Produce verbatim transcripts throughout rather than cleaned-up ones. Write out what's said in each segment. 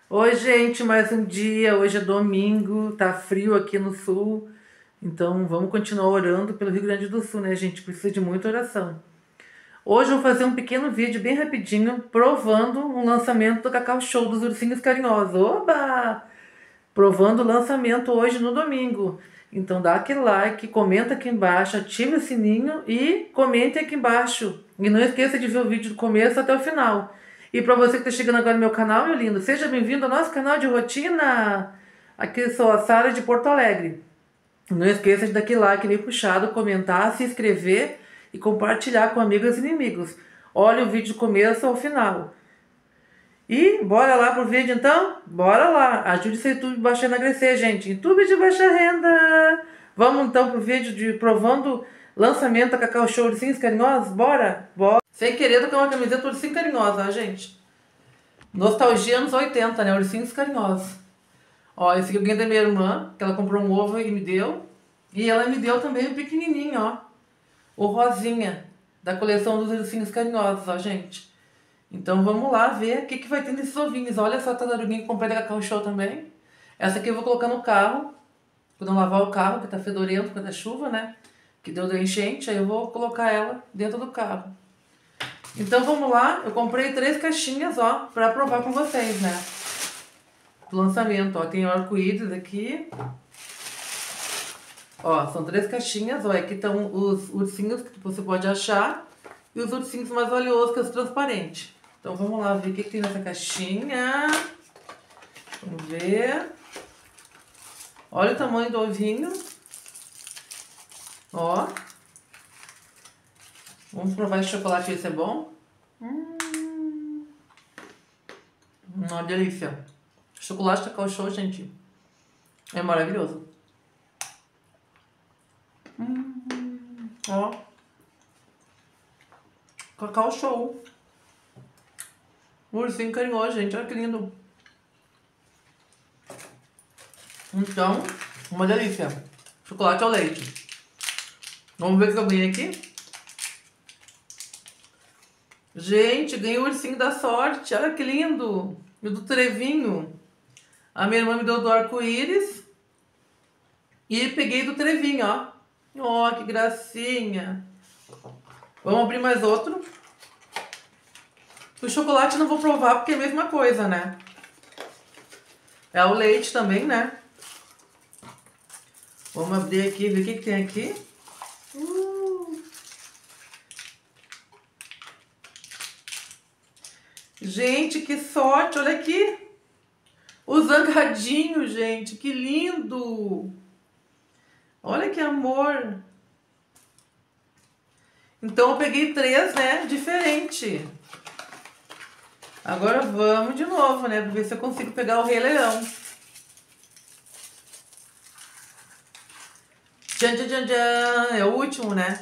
Oi, gente, mais um dia. Hoje é domingo, tá frio aqui no sul. Então vamos continuar orando pelo Rio Grande do Sul, né, gente? Precisa de muita oração. Hoje eu vou fazer um pequeno vídeo bem rapidinho provando o lançamento do Cacau Show dos Ursinhos Carinhosos. Oba! Provando o lançamento hoje no domingo. Então dá aquele like, comenta aqui embaixo, ative o sininho e comente aqui embaixo. E não esqueça de ver o vídeo do começo até o final. E para você que está chegando agora no meu canal, meu lindo, seja bem-vindo ao nosso canal de rotina. Aqui sou a Sara de Porto Alegre. Não esqueça de dar aquele like bem puxado, comentar, se inscrever e compartilhar com amigos e inimigos. Olha o vídeo do começo ao final. E bora lá pro vídeo então? Bora lá! Ajude seu YouTube baixa a emagrecer, gente. YouTube de baixa renda! Vamos então pro vídeo de provando lançamento da Cacau Show Ursinhos Carinhosos? Bora? Bora! Sem querer tocar uma camiseta Ursinho Carinhosa, ó, gente. Nostalgia anos oitenta, né? Ursinhos Carinhosos. Ó, esse aqui eu ganhei da minha irmã, que ela comprou um ovo e me deu. E ela me deu também o pequenininho, ó. O rosinha, da coleção dos Ursinhos Carinhosos, ó, gente. Então vamos lá ver o que, que vai ter nesses ovinhos. Olha essa tartaruguinha que eu comprei da Cacau Show também. Essa aqui eu vou colocar no carro. Quando eu lavar o carro, que tá fedorento com a chuva, né? Que deu da enchente, aí eu vou colocar ela dentro do carro. Então vamos lá. Eu comprei três caixinhas, ó, pra provar com vocês, né? Do lançamento, ó. Tem o arco-íris aqui. Ó, são três caixinhas, ó. Aqui estão os ursinhos que você pode achar. E os ursinhos mais valiosos, que é os transparentes. Então vamos lá ver o que, que tem nessa caixinha. Vamos ver. Olha o tamanho do ovinho. Ó. Vamos provar esse chocolate, esse é bom. Hum. Uma delícia. Chocolate Cacau Show, gente. É maravilhoso. Hum. Ó. Cacau Show. Ursinho carinhoso, gente. Olha que lindo. Então, uma delícia. Chocolate ao leite. Vamos ver o que eu ganhei aqui. Gente, ganhei o ursinho da sorte. Olha que lindo. E o do trevinho. A minha irmã me deu do arco-íris. E peguei do trevinho, ó. Ó, que gracinha. Vamos abrir mais outro. O chocolate não vou provar porque é a mesma coisa, né? É o leite também, né? Vamos abrir aqui, ver o que, que tem aqui. Uh. Gente, que sorte! Olha aqui. O zangadinho, gente. Que lindo! Olha que amor! Então eu peguei três, né? Diferente. Agora vamos de novo, né? Pra ver se eu consigo pegar o Rei Leão. Tchan, tchan, tchan, tchan. É o último, né?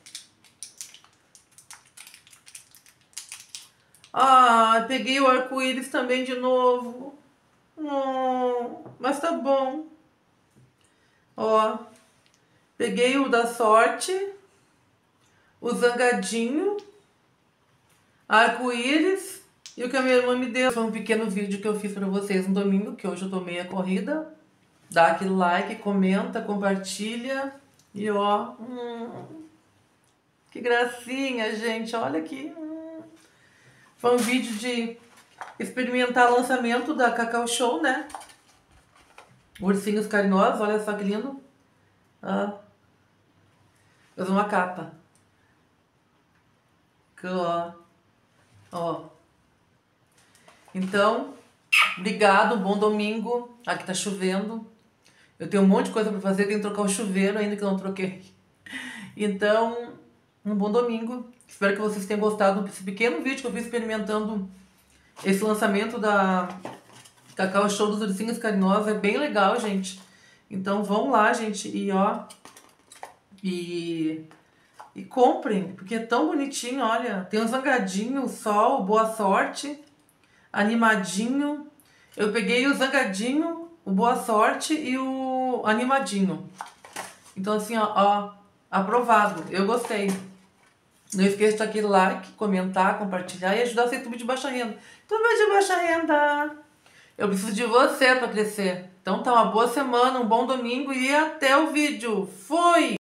Ah, peguei o arco-íris também de novo. Oh, mas tá bom. Ó, peguei o da sorte, o zangadinho, arco-íris e o que a minha irmã me deu. Foi um pequeno vídeo que eu fiz pra vocês no domingo, que hoje eu tomei a corrida. Dá aquele like, comenta, compartilha. E ó, hum, que gracinha, gente. Olha aqui. Hum. Foi um vídeo de experimentar o lançamento da Cacau Show, né? Ursinhos carinhosos, olha só que lindo. Ah. Eu uso uma capa. Ó. Ó. Então, obrigado, bom domingo. Aqui tá chovendo. Eu tenho um monte de coisa pra fazer, tenho que trocar o chuveiro ainda que eu não troquei. Então, um bom domingo. Espero que vocês tenham gostado desse pequeno vídeo que eu fiz experimentando esse lançamento da Cacau Show dos Ursinhos Carinhosos. É bem legal, gente. Então, vão lá, gente, e ó... E... E comprem, porque é tão bonitinho, olha. Tem um zangadinho, o sol, boa sorte, animadinho. Eu peguei o zangadinho, o boa sorte e o animadinho. Então assim, ó, ó, aprovado. Eu gostei. Não esqueça de dar aquele like, comentar, compartilhar e ajudar o YouTube de baixa renda. YouTube de baixa renda. Eu preciso de você para crescer. Então tá, uma boa semana, um bom domingo e até o vídeo. Fui!